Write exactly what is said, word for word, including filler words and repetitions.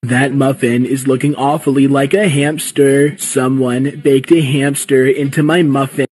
That muffin is looking awfully like a hamster. Someone baked a hamster into my muffin.